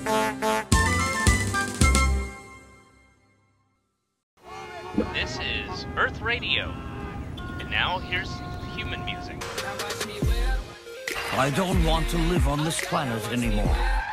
This is Earth Radio. And now here's human music. I don't want to live on this planet anymore.